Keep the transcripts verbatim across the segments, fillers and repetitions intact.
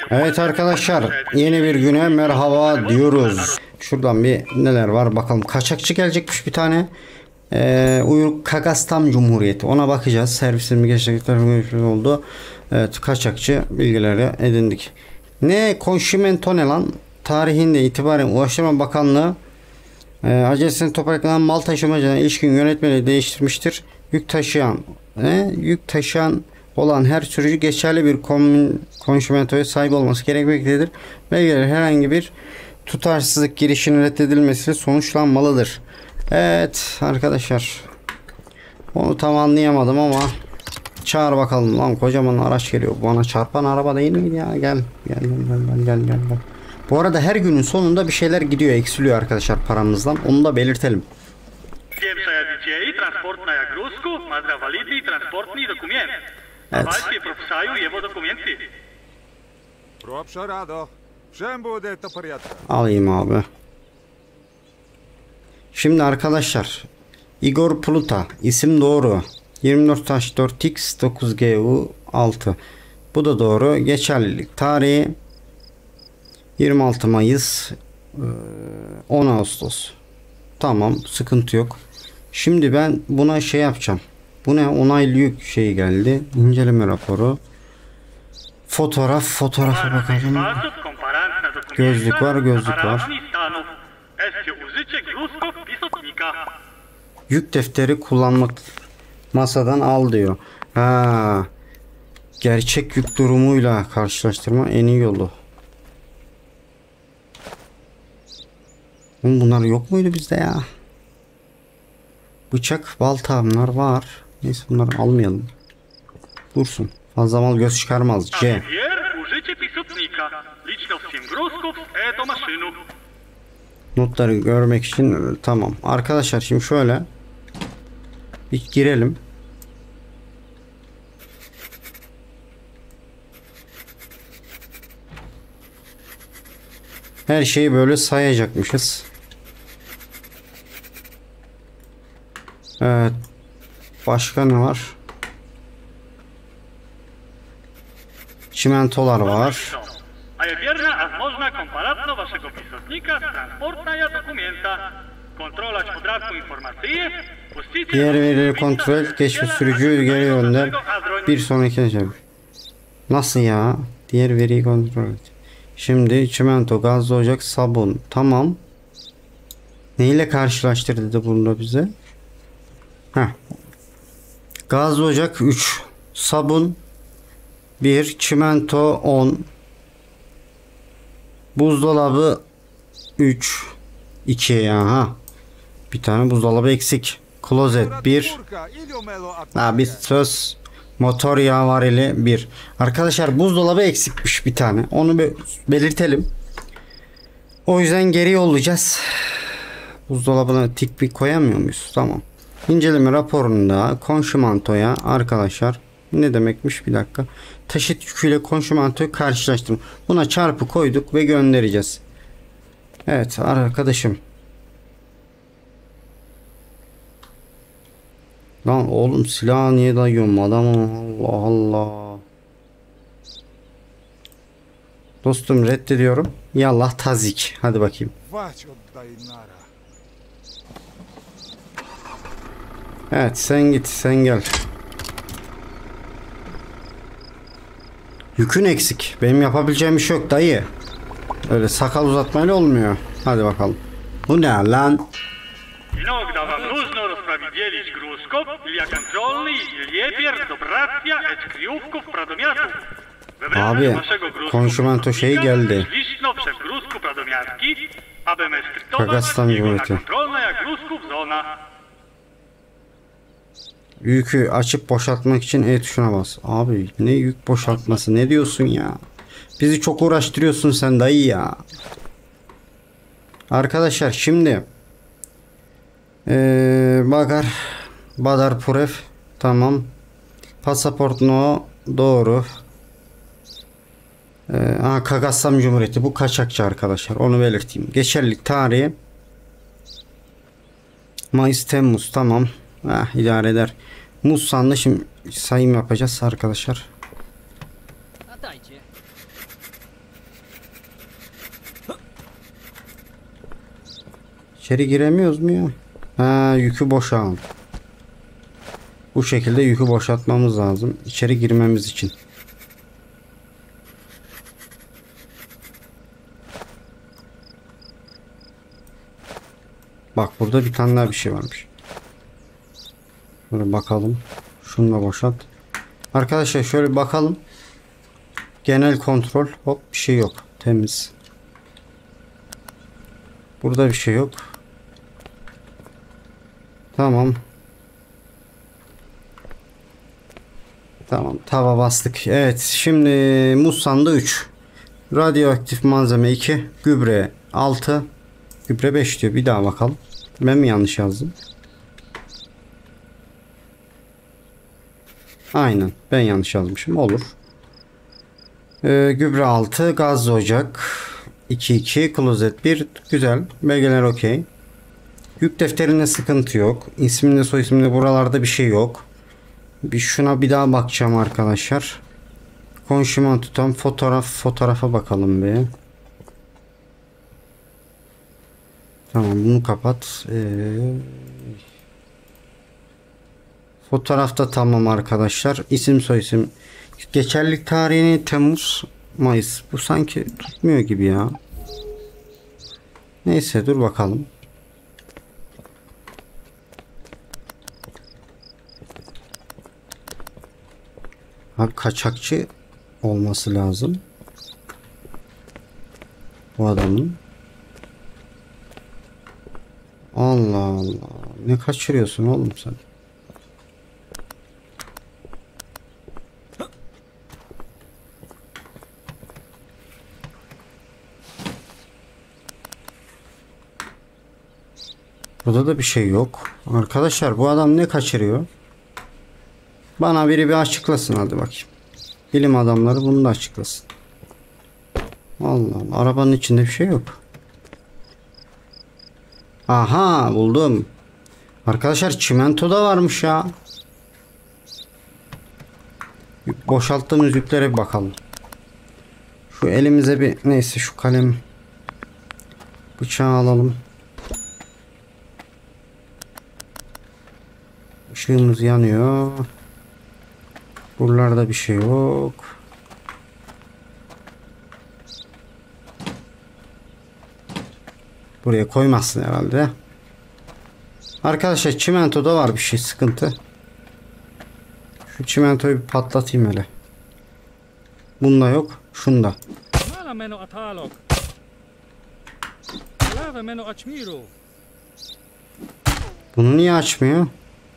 Evet arkadaşlar, yeni bir güne merhaba diyoruz. Şuradan bir neler var bakalım. Kaçakçı gelecekmiş bir tane. Ee, Uyruk Kagastam Cumhuriyeti. Ona bakacağız. Servisimiz gerçekten oldu. Evet, kaçakçı bilgileri edindik. Ne konşimento ne lan? Tarihinde itibaren Ulaştırma Bakanlığı e, acelesini toparlanan mal taşımacına ilişkin yönetmeliği değiştirmiştir. Yük taşıyan e, yük taşıyan olan her sürücü geçerli bir konşimentoya sahip olması gerekmektedir. Belgeler herhangi bir tutarsızlık girişinin reddedilmesi sonuçlanmalıdır. Evet arkadaşlar, onu tam anlayamadım ama çağır bakalım. Lan kocaman araç geliyor. Bana çarpan araba değil mi ya? Gel gel gel gel gel gel. gel. Bu arada her günün sonunda bir şeyler gidiyor, eksiliyor arkadaşlar paramızdan. Onu da belirtelim. Evet. Alayım abi. Şimdi arkadaşlar, Igor Pluta isim doğru. yirmi dört taş dört x dokuz G U altı. Bu da doğru. Geçerlilik tarihi yirmi altı Mayıs on Ağustos. Tamam, sıkıntı yok. Şimdi ben buna şey yapacağım. Bu ne? Onaylı yük şeyi geldi. İnceleme raporu. Fotoğraf. Fotoğrafa bakalım. Gözlük var. Gözlük var. Yük defteri kullanmak masadan al diyor. Ha, gerçek yük durumuyla karşılaştırma en iyi yolu. Bunlar yok muydu bizde ya? Bıçak, balta bunlar var. Neyse bunları almayalım. Dursun. Fazla mal göz çıkarmaz. C. Notları görmek için tamam. Arkadaşlar şimdi şöyle bir girelim. Her şeyi böyle sayacakmışız. Evet. Başka ne var? Çimentolar var. Diğer verileri kontrol et. Geçmiş sürücü geri gönder. Bir sonraki şey. Nasıl ya? Diğer veriyi kontrol et. Şimdi çimento, gazlı ocak, sabun. Tamam. Neyle karşılaştır dedi burada bize? Heh. Gazlı ocak üç. Sabun bir. Çimento on. Buzdolabı üç. iki ya. Ha. Bir tane buzdolabı eksik. Klozet bir. Ha, bir söz. Motor yağı varili bir. Arkadaşlar buzdolabı eksikmiş bir tane. Onu be belirtelim. O yüzden geri yollayacağız. Buzdolabına tik bir koyamıyor muyuz? Tamam. İnceleme raporunda konşimantoya arkadaşlar ne demekmiş bir dakika. Taşıt yüküyle konşimantoyu karşılaştırın. Buna çarpı koyduk ve göndereceğiz. Evet arkadaşım. Lan oğlum silahı niye dayıyorum adamım, Allah Allah. Dostum reddediyorum. Yallah tazik. Hadi bakayım. Evet sen git, sen gel. Yükün eksik. Benim yapabileceğim bir şey yok dayı. Öyle sakal uzatmayla olmuyor. Hadi bakalım. Bu ne lan? Abi konşimento şey geldi. Kagastam Cumhuriyeti. Yükü açıp boşaltmak için E tuşuna bas. Abi ne yük boşaltması, ne diyorsun ya? Bizi çok uğraştırıyorsun sen dayı ya. Arkadaşlar şimdi ee, Bagar Badar Puref tamam. Pasaport no doğru. Ee, aha, Kagastam Cumhuriyeti bu kaçakçı arkadaşlar, onu belirteyim. Geçerlilik tarihi Mayıs Temmuz tamam. Ah, idare eder. Musan'da şimdi sayım yapacağız arkadaşlar. İçeri giremiyoruz mu ya? Ha, yükü boşalt. Bu şekilde yükü boşaltmamız lazım. İçeri girmemiz için. Bak burada bir tane daha bir şey varmış. Böyle bakalım. Şunu da boşalt. Arkadaşlar şöyle bakalım. Genel kontrol. Hop, bir şey yok. Temiz. Burada bir şey yok. Tamam. Tamam. Tava bastık. Evet. Şimdi muz sandığı üç. Radyoaktif malzeme iki. Gübre altı. Gübre beş diyor. Bir daha bakalım. Ben mi yanlış yazdım? Aynen. Ben yanlış yazmışım. Olur. Ee, gübre altı. Gazlı ocak. iki iki. Klozet bir. Güzel. Belgeler okey. Yük defterinde sıkıntı yok. İsminde soy isminde buralarda bir şey yok. Bir şuna bir daha bakacağım arkadaşlar. Konşuman tutan fotoğraf fotoğrafa bakalım bir. Tamam, bunu kapat. Ee, fotoğrafta tamam arkadaşlar. İsim soyisim. Geçerlilik tarihini Temmuz Mayıs. Bu sanki tutmuyor gibi ya. Neyse dur bakalım. Abi kaçakçı olması lazım. Bu adamın. Allah Allah. Ne kaçırıyorsun oğlum sen? Burada da bir şey yok. Arkadaşlar bu adam ne kaçırıyor? Bana biri bir açıklasın hadi bakayım. Bilim adamları bunu da açıklasın. Allah Allah. Arabanın içinde bir şey yok. Aha, buldum. Arkadaşlar çimento da varmış ya. Boşalttığımız yüklere bir bakalım. Şu elimize bir neyse şu kalem bıçağı alalım. Işığımız yanıyor. Buralarda bir şey yok. Buraya koymazsın herhalde. Arkadaşlar çimentoda var bir şey, sıkıntı. Şu çimentoyu bir patlatayım hele. Bunda yok. Şunda. Bunu niye açmıyor?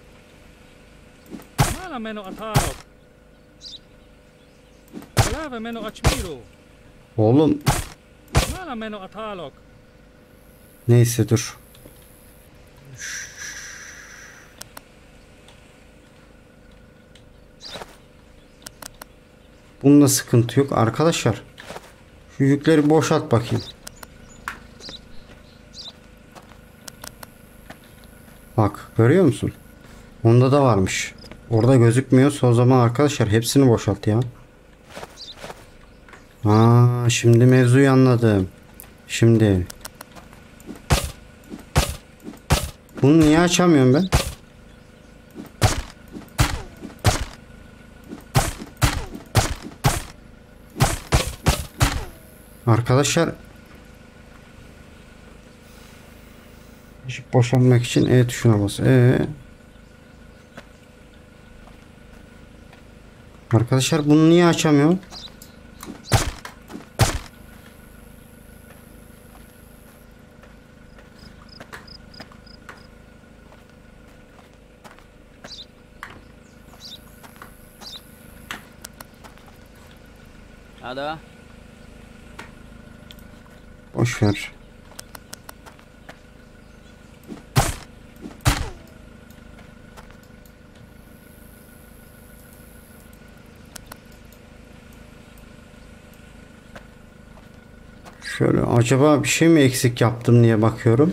Oğlum. Neyse dur. Bunda sıkıntı yok arkadaşlar. Şu yükleri boşalt bakayım. Bak görüyor musun? Onda da varmış. Orada gözükmüyorsa o zaman arkadaşlar hepsini boşalt ya. Aa, şimdi mevzuyu anladım. Şimdi. Bunu niye açamıyorum ben? Arkadaşlar boşaltmak için E tuşuna bas. E. Arkadaşlar bunu niye açamıyorum? Ada. Boş ver. Şöyle acaba bir şey mi eksik yaptım diye bakıyorum.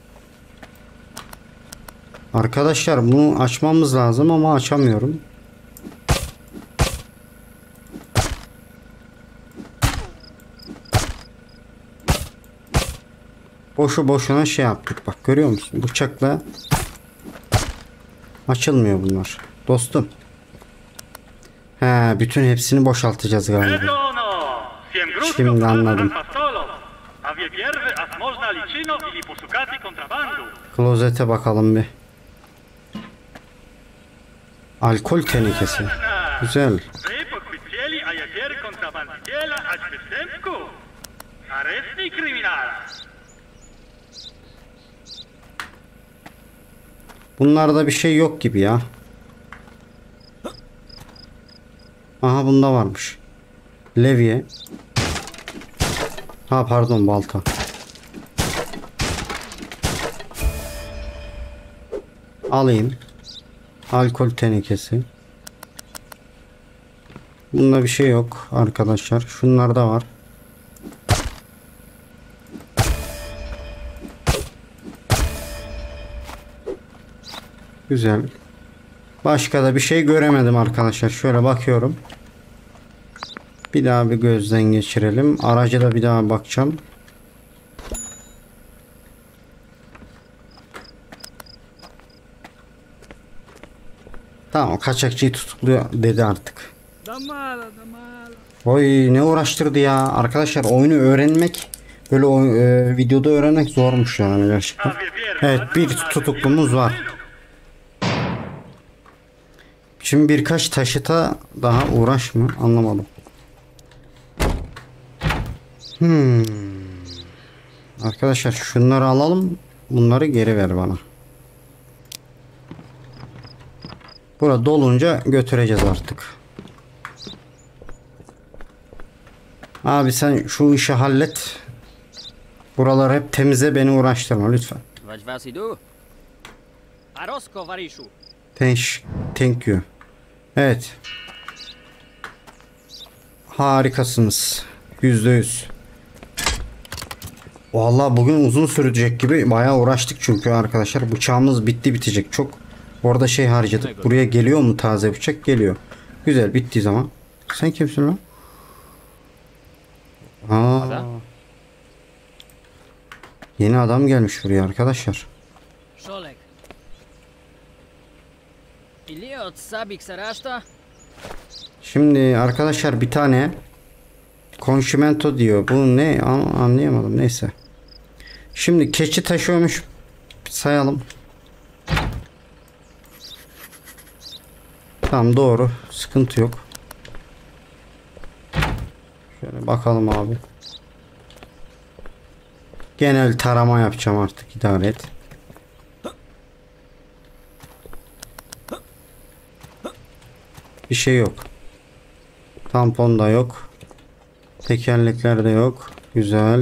Arkadaşlar bunu açmamız lazım ama açamıyorum. Boşu boşuna şey yaptık. Bak görüyor musun? Bıçakla açılmıyor bunlar. Dostum. He, bütün hepsini boşaltacağız galiba. Şimdi anladım. Klozete bakalım bir. Alkol tenekesi. Güzel. Bunlarda bir şey yok gibi ya. Aha bunda varmış. Levye. Ha pardon, balta. Alayım. Alkol tenekesi. Bunda bir şey yok arkadaşlar. Şunlarda var. Güzel. Başka da bir şey göremedim arkadaşlar. Şöyle bakıyorum. Bir daha bir gözden geçirelim. Araca da bir daha bakacağım. Tamam, kaçakçıyı tutukluyor dedi artık. Oy ne uğraştırdı ya. Arkadaşlar oyunu öğrenmek böyle o, e, videoda öğrenmek zormuş yani gerçekten. Evet, bir tutuklumuz var. Şimdi birkaç taşıta daha uğraş mı? Anlamadım. Hmm. Arkadaşlar şunları alalım. Bunları geri ver bana. Burada dolunca götüreceğiz artık. Abi sen şu işi hallet. Buralar hep temize, beni uğraştırma lütfen. Thank, thank you. Evet. Harikasınız. Yüzde yüz. Vallahi bugün uzun sürecek gibi, bayağı uğraştık çünkü arkadaşlar. Bıçağımız bitti bitecek. Çok orada şey harcadık. Buraya geliyor mu taze bıçak? Geliyor. Güzel, bittiği zaman. Sen kimsin lan? Aa. Yeni adam gelmiş buraya arkadaşlar. Şimdi arkadaşlar bir tane konşimento diyor. Bu ne? Anlayamadım. Neyse. Şimdi keçi taşıyormuş. Sayalım. Tamam, doğru. Sıkıntı yok. Şöyle bakalım abi. Genel tarama yapacağım artık. İdare et. Bir şey yok. Tampon da yok. Tekerlekler de yok. Güzel.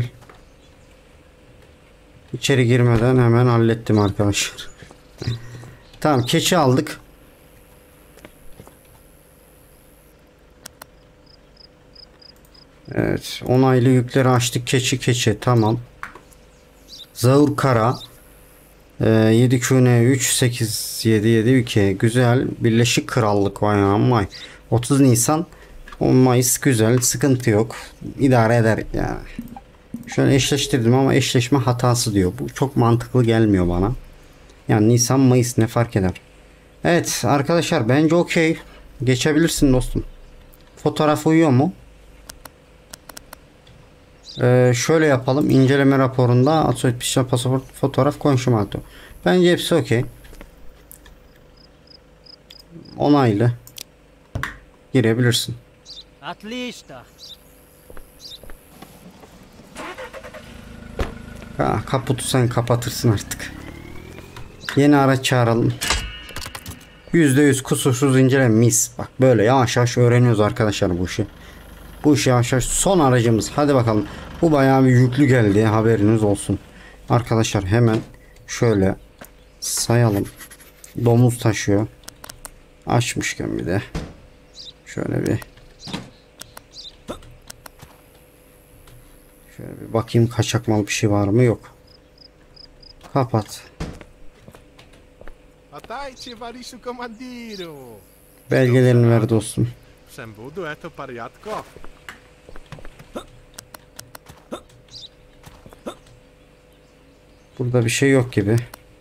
İçeri girmeden hemen hallettim arkadaşlar. Tamam, keçi aldık. Evet, onaylı yükleri açtık. Keçi keçi tamam. Zaur kara. Ee, yedi Q N üç sekiz yedi yedi iki güzel. Birleşik Krallık vay amay. otuz Nisan on Mayıs güzel, sıkıntı yok. İdare eder yani. Şöyle eşleştirdim ama eşleşme hatası diyor. Bu çok mantıklı gelmiyor bana. Yani Nisan Mayıs ne fark eder? Evet arkadaşlar, bence okey. Geçebilirsin dostum. Fotoğraf uyuyor mu? Ee, şöyle yapalım. İnceleme raporunda Asoyt Pişler Pasaport Fotoğraf Konşumato. Bence hepsi okey. Onaylı. Girebilirsin. Ha, kaputu sen kapatırsın artık. Yeni araç çağıralım. yüzde yüz kusursuz inceleme, mis. Bak böyle yavaş yavaş öğreniyoruz arkadaşlar bu işi. Bu iş yavaş yavaş. Son aracımız. Hadi bakalım. Bu bayağı bir yüklü geldi. Haberiniz olsun. Arkadaşlar hemen şöyle sayalım. Domuz taşıyor. Açmışken bir de. Şöyle bir. Şöyle bir bakayım, kaçak mal bir şey var mı? Yok. Kapat. Belgelerini ver dostum. Burada bir şey yok gibi.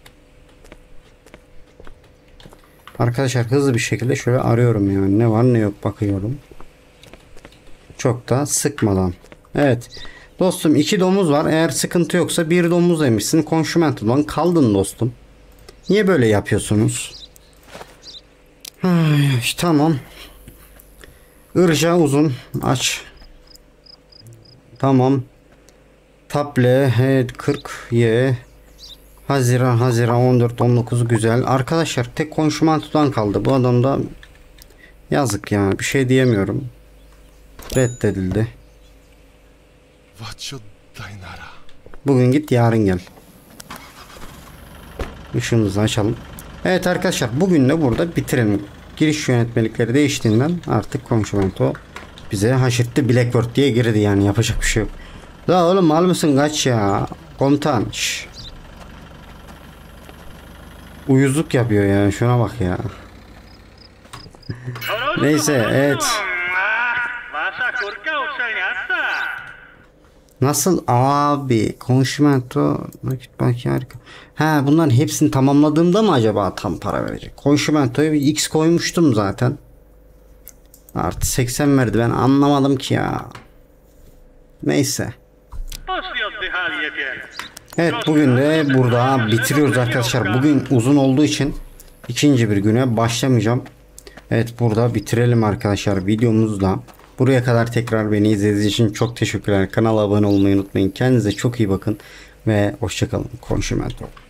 Arkadaşlar hızlı bir şekilde şöyle arıyorum yani. Ne var ne yok bakıyorum. Çok da sıkmadan. Evet. Dostum iki domuz var. Eğer sıkıntı yoksa bir domuz yemişsin. Konşumentodan kaldın dostum. Niye böyle yapıyorsunuz? Ay, tamam. Irja uzun. Aç. Tamam. Table head kırk y. Haziran Haziran on dört on dokuz güzel. Arkadaşlar tek konşumentodan kaldı. Bu adam da yazık ya. Bir şey diyemiyorum. Reddedildi. Bugün git yarın gel. Işığımızı açalım. Evet arkadaşlar bugün de burada bitirelim. Giriş yönetmelikleri değiştiğinden artık konşumento bize haşırttı. Blackbird diye girdi yani, yapacak bir şey yok. La oğlum mal mısın, kaç ya. Komutan. Şş. Uyuzluk yapıyor ya, şuna bak ya. Neyse evet. Nasıl abi? Konşimento nakit belki harika. Ha, bunların hepsini tamamladığımda mı acaba tam para verecek? Konşimento'ya bir X koymuştum zaten. Artı seksen verdi, ben anlamadım ki ya. Neyse. Evet bugün de burada bitiriyoruz arkadaşlar. Bugün uzun olduğu için ikinci bir güne başlamayacağım. Evet burada bitirelim arkadaşlar videomuzda. Buraya kadar tekrar beni izlediğiniz için çok teşekkürler. Kanala abone olmayı unutmayın. Kendinize çok iyi bakın ve hoşçakalın. Konşimento.